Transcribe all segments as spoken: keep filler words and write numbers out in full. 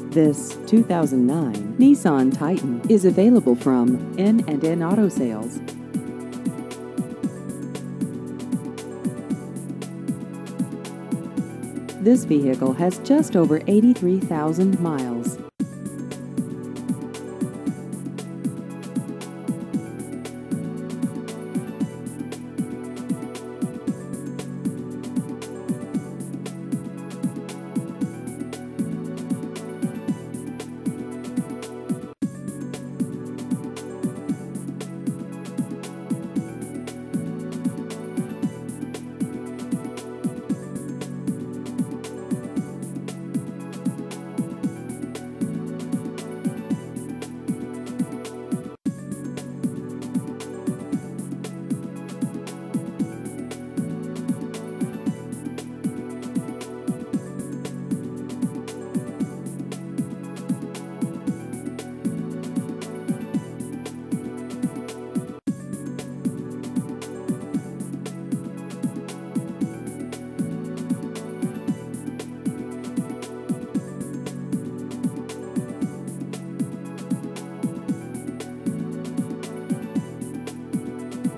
This two thousand nine Nissan Titan is available from N and N Auto Sales. This vehicle has just over eighty-three thousand miles.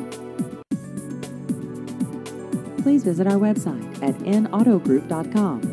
Please visit our website at n auto group dot com.